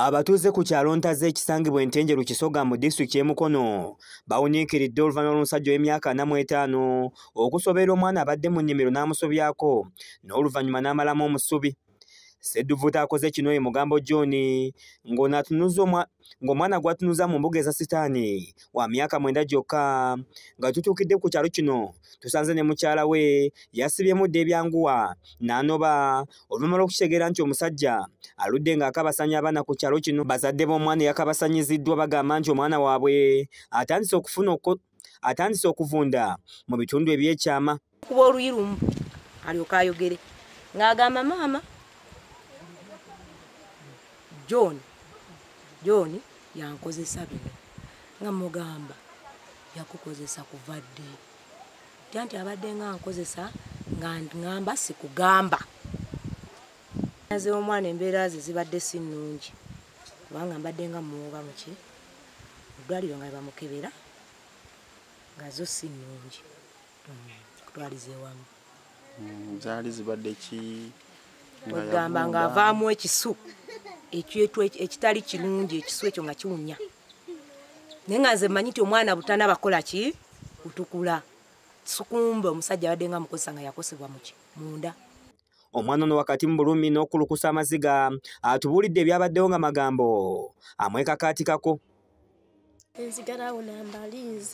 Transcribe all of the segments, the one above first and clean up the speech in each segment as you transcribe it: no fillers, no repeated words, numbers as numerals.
Abatuuze ku kyalo Ntaze ekisangibwa Entenjeru Kisoga mu disitulikiti y'Emukono bawuniikiridde oluvannyuma lw'omusajja w'emyaka 45 okusoberera omwana abadde mu nnimiro n'amusobyako n'oluvannyuma n'amalamu omusubi. Ssedduvuta akoze kino ye Mugambo John ng'omwana gw'atunuza mu mbuga eza sitaani wa myaka 9 gyokka. Nga tutuukidde ku kyalo kino tusanze ne mukyala we yasibyemudde ebyanguwa n'anoba oluvannyuma lw'okukitegeera nti omusajja aludde ng'akabasanya abaana ku kyalo kino. Bazadde b'omwana eyakabasanyiziddwa bagamba nti omwana waabwe atandise okuvunda mu bitundu eby'ekyama. Kuba oluyirumu alyoka ayogere ng'agamba maama John yankozesa bino nga mugamba yakukozesa kuva ddi tanti abadde nga nkozesa nga ngamba sikugamba. Naze omwana embeera ze zibadde si nnungi kubanga mbadde nga muwoba muki eddwaliro nga bamukebera nga zo si nnungi kutwalize wamu zaali zibadde ki ngamba ng'avaamu ekisu ekitali kirungi ekisu ekyo nga kiwunya naye nga nze mmanyi nti omwana butana bakola ki kutukula sukumba omusajja abadde nga mukozesa nga yakosebwa muki munda. Omwana ono wakati mu bulumi n'okulukusa amaziga atubuulidde ebyabaddewo nga magambo amwekakaatikako. Enzigalawo nambaliizi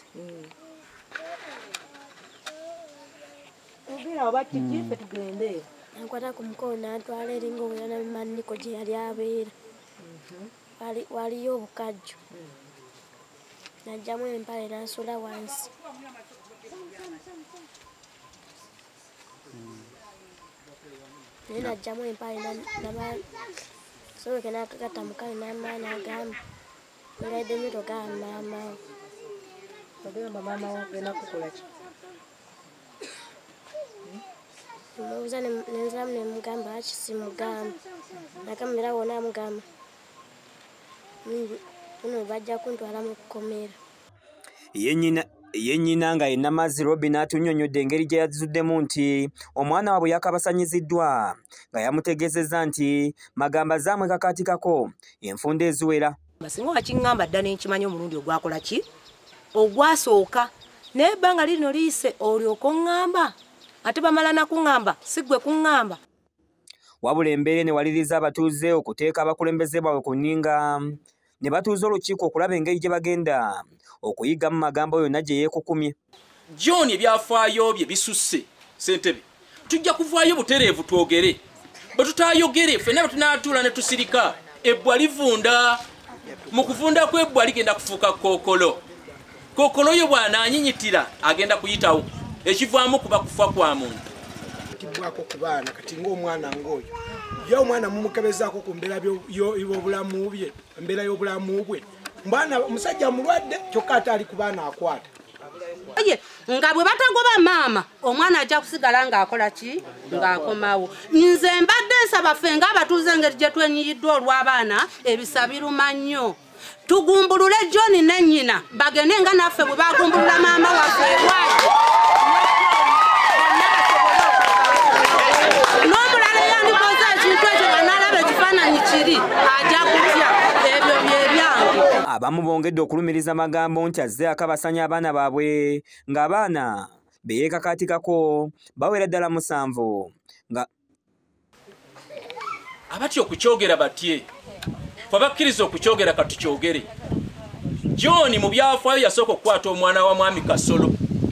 ogira oba kiki fe tugende nankwata ku mukono n'antwala eringa obuyana mu manniko gye yali abeera. Waliyo obukajjo najjamu empale n'asula wansi. Naye najjamu empale soboke n'akakata mukale n'amaani agamba olaidde nnyo togamba maamawo. ogamba maama wo agenda kukola ki? Mubuuza nenziramu nemugamba aki simugamba nakamera wona amugamba muno bajja kuntwala mu kkomera. Ye nnyina nga ye Namazzi Robin atunnyonnyodde engeri gye yazuddemu nti omwana waabwe yakabasanyiziddwa nga yamutegeezezza nti magamba zaamwekakaatikako enfunda eziwera. Singa wakiŋŋamba dda nenkimanyi omulundi ogwakola ki ogwasooka naye ebbanga lino liyise olyoka oŋŋamba ate bamala nakuŋŋamba si ggwe kuŋŋamba. Wabula embeera newaliriza abatuuze okuteeka abakulembeze baabwe ku nninga ne batuuza olukiiko okulaba engeri gye bagenda okuyiggamu magambo yonna gye yeekukumye. John ebyafaayo bye bisusse ssentebe tujja kuvaayo butereevu twogere bwe tutaayogere ffenna bwe tunaatuula ne tusirika ebbwa livunda. Mu kuvunda kw'ebbwa ligenda kufuuka kookolo. Kookolo yo bw'anaanyinyitira agenda kuyitawo ekivaamu kuba kufa kwa muntu. Tibwako kubaana kati ng'omwana ng'oyo ye omwana mumukebezaako ku mbeera y'obulamu bye embeera y'obulamu bwe mwana omusajja mulwadde kyokka ate ali ku baana akwata. Nga bwe batagoba maama omwana ajja kusigala ng'akola ki ng'akomawo. Nze mbadde nsaba ffe ng'abatuuze engeri gye twenyiyiddwa olw'abaana ebisa biruma nnyo. Tugumbulule John ne nnyina bagende nga naffe bwe bagumbulula maama waffe ewaabwe. N'omulala eyandikoze ekintu ekyo banaalaba ekifaananyi kiri ajja kutya ebyo byebyange. Abamu bongedde okulumiriza magambo nti azze akabasanya abaana baabwe ng'abaana be yeekakaatikako bawera ddala 7 nga Abatya okukyogera batye fe bakkiriza okukyogera katukyogere. John mu byafaayo yasooka okukwata omwana wa mwami Kasolo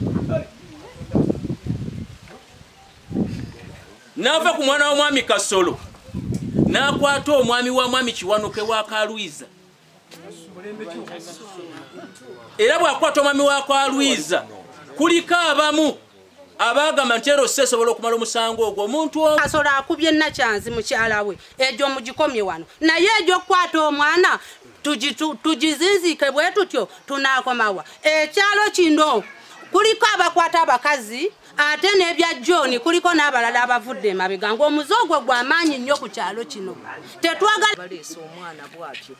n'ava ku mwana wa mwami Kasolo n'akwata omwami wa mwami Kiwanuke wa Kalwiza. Era bw'akwata omwami wa Kalwiza kuliko abamu abagamba nti ero sesobola okumala omusango ogwo omuntu Kasolo akubye Nakyanzi mukyala we egyo mugikomye wano naye egyo okukwata omwana tugizinziike bwe tutyo tunaakomawa. Ekyalo kino kuliko abakwata abakazi ate n'ebya John kuliko n'abalala abavudde emabega ng'omuze ogwo gw'amaanyi nnyo ku kyalo kino. Tetwagala baleese omwana bw'atyo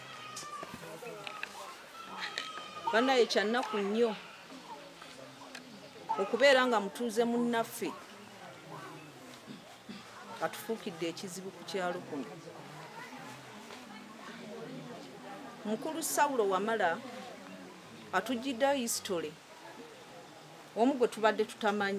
bannaye kyannaku nnyo okubeera nga mutuuze munnaffe atufuukidde ekizibu ku kyalo kuno. mukulu Saulo Wamala atujjidde history omu gwe tubadde tutamanyi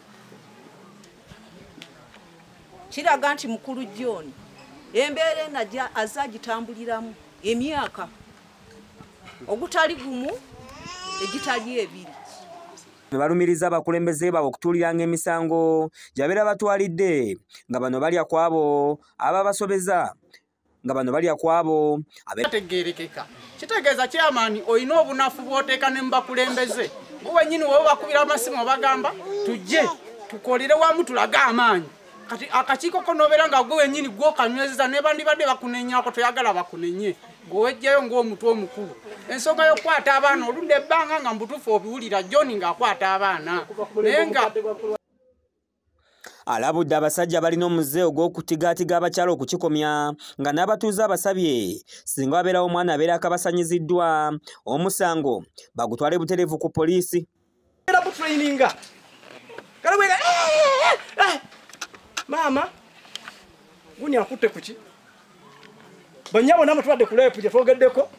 kiraga nti mukulu John embeera enajja azagitambuliramu emyaka ogutali gumu egitali ebiri. Balumiriza abakulembeze baabwe okutuuliranga emisango gyabeera batwalidde nga bano balya kwabo ababasobeza nga bano balya kwabo abategerekeka. Kitegeeza chairman oyina obunafu bw'oteeka ne mubakulembeze gwe nyini wowe bakubira amasimu bagamba tujje tukolere wamu tulaga amaanyi kati akakiiko konobeera nga gwe nyini gwo kanyweza ne bandi badde bakunenyako toyagala bakunenye gowejjayo ng'omutwe omukulu ensonga y'okukwata abaana oludde ebbanga nga mbutuufu obiwulira John ng'akwata abaana naye nga alabudde abasajja balina omuze ogw'okutigaatiga abakyala okukikomya nga n'abatuuze abasabye singa wabeerawo omwana abeera akabasanyiziddwa omusango bagutwale butereevu ku poliisi. Mama guni akutte kuki banyabo namwe twadde kulepu gye twogeddeko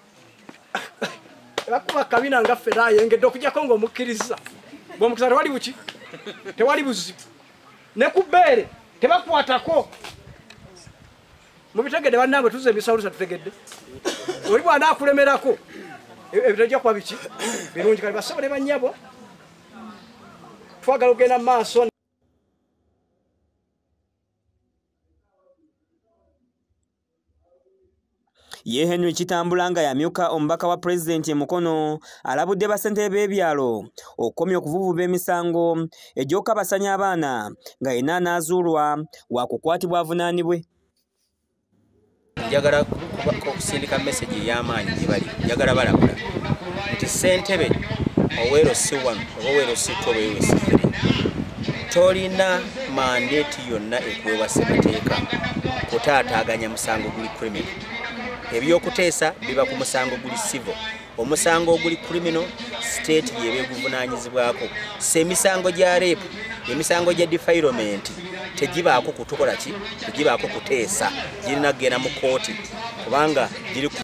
bakuba kabina nga ffe yengedde okujjako ng'omukkiriza bw'omukisa tewali buki tewali buzibu ne ku bbeere tebakwatako mubitegedde bannange tuze emisawulusa tutegedde oli bwana akulemerako ebitojja kuba biki birungi kali basobole banyabo twagala ogenda mu maaso. Ye Henry Kitambula nga yamyuka omubaka wa Pulezidenti Emukono alabudde basente b'ebyalo okukomya okuvuvuba emisango egy'okukabasanya abaana nga yenna anaazuulwa wa kukwatibwa avunaanibwe. Njagala okusindika message ey'amaanyi gye bali njagala balabula nti ssentebe Owero si wano oba Owero si two oba Owero si three tolina mandeeti yonna ekuweebwa ssemateeka kutaataaganya musango guli criminal. Ebyokuteesa biba ku musango guli civil. Omusango oguli criminal state yebeeguvunaanyizibwako. Emisango gya rape, emisango gya defilement tegibaako kutukola ki, tegibaako kuteesa, girina kugenda mu kooti kubanga giri